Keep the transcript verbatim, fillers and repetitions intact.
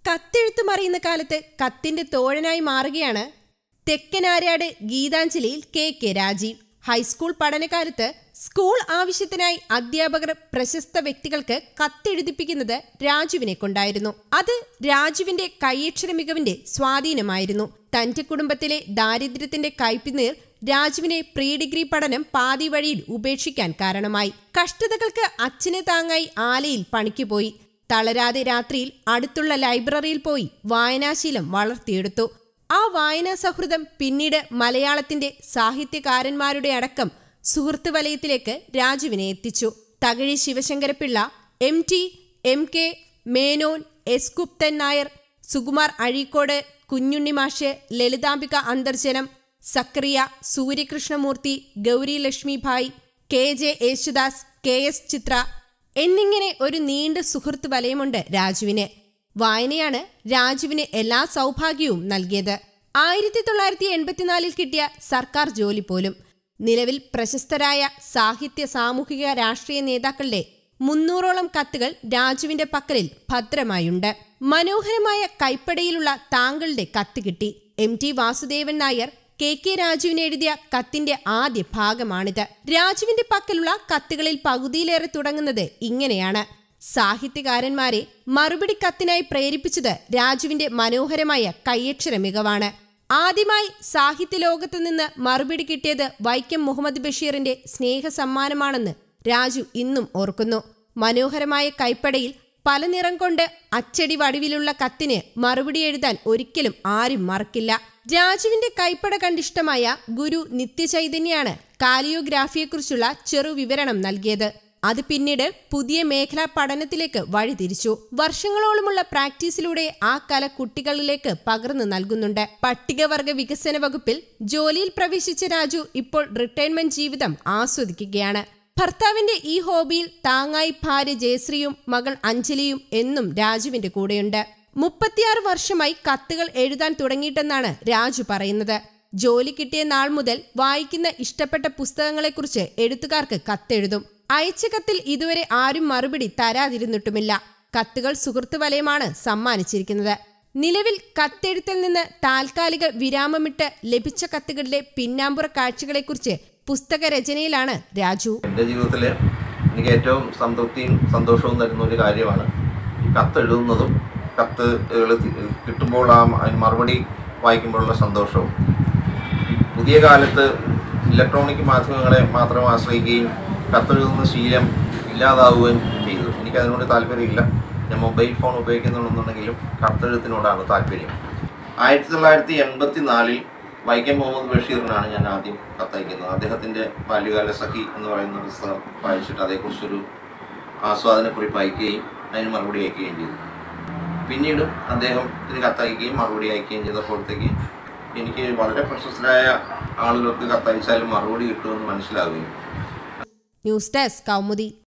കത്തെഴുത്ത് മറിയുന്ന കാലത്ത് കത്തിന്റെ തോഴനായി മാറുകയാണ് തെക്കനാര്യാട് ഗീതാഞ്ജലിയിൽ കെ കെ രാജീവ്. ഹൈസ്കൂൾ പഠനകാലത്ത് സ്കൂൾ ആവശ്യത്തിനായി അധ്യാപകർ പ്രശസ്ത വ്യക്തികൾക്ക് കത്തെഴുതിപ്പിക്കുന്നത് രാജുവിനെ കൊണ്ടായിരുന്നു. അത് രാജുവിന്റെ കൈയക്ഷര മികവിന്റെ സ്വാധീനമായിരുന്നു. തന്റെ കുടുംബത്തിലെ ദാരിദ്ര്യത്തിന്റെ കയ്പുനീർ രാജുവിനെ പ്രീ ഡിഗ്രി പഠനം പാതി വഴിയിൽ ഉപേക്ഷിക്കാൻ കാരണമായി. കഷ്ടതകൾക്ക് അച്ഛനെ താങ്ങായി ആലയിൽ പണിക്കുപോയി. തളരാതെ രാത്രിയിൽ അടുത്തുള്ള ലൈബ്രറിയിൽ പോയി വായനാശീലം വളർത്തിയെടുത്തു. ആ വായനാ സൗഹൃദം പിന്നീട് മലയാളത്തിന്റെ സാഹിത്യകാരന്മാരുടെ അടക്കം സുഹൃത്ത് വലയത്തിലേക്ക് രാജുവിനെ എത്തിച്ചു. Thakazhi Sivasankara Pillai, M T, M K Menon, S Guptan Nair, Sukumar Azhikode, Kunjunni Mash, Lalithambika Antharjanam, Zacharia, Suryakrishnamurthy, Gowri Lakshmibai, K J Yesudas, K S Chithra എന്നിങ്ങനെ ഒരു നീണ്ട സുഹൃത്ത് വലയമുണ്ട് രാജുവിന്. വായനയാണ് രാജുവിന് എല്ലാ സൗഭാഗ്യവും നൽകിയത്. ആയിരത്തി തൊള്ളായിരത്തി എൺപത്തിനാലിൽ കിട്ടിയ സർക്കാർ ജോലി പോലും. നിലവിൽ പ്രശസ്തരായ സാഹിത്യ, സാമൂഹിക, രാഷ്ട്രീയ നേതാക്കളുടെ മുന്നൂറോളം കത്തുകൾ രാജുവിന്റെ പക്കലിൽ ഭദ്രമായുണ്ട്. മനോഹരമായ കൈപ്പടയിലുള്ള താങ്കളുടെ കത്ത് കിട്ടി. M T Vasudevan Nair K K രാജുവിന് എഴുതിയ കത്തിന്റെ ആദ്യ ഭാഗമാണിത്. രാജുവിന്റെ പക്കലുള്ള കത്തുകളിൽ പകുതിയിലേറെ തുടങ്ങുന്നത് ഇങ്ങനെയാണ്. സാഹിത്യകാരന്മാരെ മറുപടി കത്തിനായി പ്രേരിപ്പിച്ചത് രാജുവിന്റെ മനോഹരമായ കൈയക്ഷര മികവാണ്. ആദ്യമായി സാഹിത്യ ലോകത്തു നിന്ന് മറുപടി കിട്ടിയത് വൈക്കം മുഹമ്മദ് ബഷീറിന്റെ സ്നേഹ സമ്മാനമാണെന്ന് രാജു ഇന്നും ഓർക്കുന്നു. മനോഹരമായ കൈപ്പടയിൽ പല നിറം കൊണ്ട് അച്ചടി വടിവിലുള്ള കത്തിന് മറുപടി എഴുതാൻ ഒരിക്കലും ആരും മറക്കില്ല. രാജുവിന്റെ കൈപ്പട കണ്ടിഷ്ടമായ ഗുരു നിത്യചൈതന്യാണ് കാലിയോഗ്രാഫിയെക്കുറിച്ചുള്ള ചെറു വിവരണം നൽകിയത്. അത് പിന്നീട് പുതിയ മേഖലാ പഠനത്തിലേക്ക് വഴിതിരിച്ചു. വർഷങ്ങളോളമുള്ള പ്രാക്ടീസിലൂടെ ആ കല കുട്ടികളിലേക്ക് പകർന്നു നൽകുന്നുണ്ട്. പട്ടികവർഗ വികസന വകുപ്പിൽ ജോലിയിൽ പ്രവേശിച്ച രാജു ഇപ്പോൾ റിട്ടയർമെന്റ് ജീവിതം ആസ്വദിക്കുകയാണ്. ഭർത്താവിന്റെ ഈ ഹോബിയിൽ താങ്ങായി ഭാര്യ ജയശ്രീയും മകൾ അഞ്ജലിയും എന്നും രാജുവിന്റെ കൂടെയുണ്ട്. മുപ്പത്തിയാറ് വർഷമായി കത്തുകൾ എഴുതാൻ തുടങ്ങിയിട്ടെന്നാണ് രാജു പറയുന്നത്. ജോലി കിട്ടിയ നാൾ മുതൽ വായിക്കുന്ന ഇഷ്ടപ്പെട്ട പുസ്തകങ്ങളെക്കുറിച്ച് എഴുത്തുകാർക്ക് കത്തെഴുതും. അയച്ച കത്തിൽ ഇതുവരെ ആരും മറുപടി തരാതിരുന്നിട്ടുമില്ല. കത്തുകൾ സുഹൃത്ത് വലയമാണ് സമ്മാനിച്ചിരിക്കുന്നത്. നിലവിൽ കത്തെഴുത്തിൽ നിന്ന് താൽക്കാലിക വിരാമമിട്ട് ലഭിച്ച കത്തുകളിലെ പിന്നാമ്പുറ കാഴ്ചകളെക്കുറിച്ച് പുസ്തക രചനയിലാണ് രാജു. എൻ്റെ ജീവിതത്തിൽ എനിക്ക് ഏറ്റവും സംതൃപ്തിയും സന്തോഷവും തരുന്ന ഒരു കാര്യമാണ് ഈ കത്തെഴുതുന്നതും കത്ത് കിട്ടുമ്പോൾ ആ മറുപടി വായിക്കുമ്പോഴുള്ള സന്തോഷവും. പുതിയ കാലത്ത് ഇലക്ട്രോണിക് മാധ്യമങ്ങളെ മാത്രം ആശ്രയിക്കുകയും കത്തെഴുതുന്ന ശീലം ഇല്ലാതാവുകയും ചെയ്തു. എനിക്കതിനോട് താല്പര്യമില്ല. ഞാൻ മൊബൈൽ ഫോൺ ഉപയോഗിക്കുന്നുണ്ടെന്നുണ്ടെങ്കിലും കത്തെഴുത്തിനോടാണ് താല്പര്യം. ആയിരത്തി തൊള്ളായിരത്തി എൺപത്തി നാലിൽ വൈക്കം മുഹമ്മദ് ബഷീറിനാണ് ഞാൻ ആദ്യം കത്തയക്കുന്നത്. അദ്ദേഹത്തിൻ്റെ ബാല്യകാല സഖി എന്ന് പറയുന്ന പുസ്തകം വായിച്ചിട്ട് അതേക്കുറിച്ചൊരു ആസ്വാദനക്കുറിപ്പ് അയക്കുകയും അതിന് മറുപടി അയക്കുകയും ചെയ്തു. പിന്നീടും അദ്ദേഹം ഇതിന് കത്തയക്കുകയും മറുപടി അയക്കുകയും ചെയ്തപ്പോഴത്തേക്ക് എനിക്ക് വളരെ പ്രശസ്തരായ ആളുകൾക്ക് കത്തയച്ചാലും മറുപടി കിട്ടുമെന്ന് മനസ്സിലാവുകയും. News desk Kaumudi.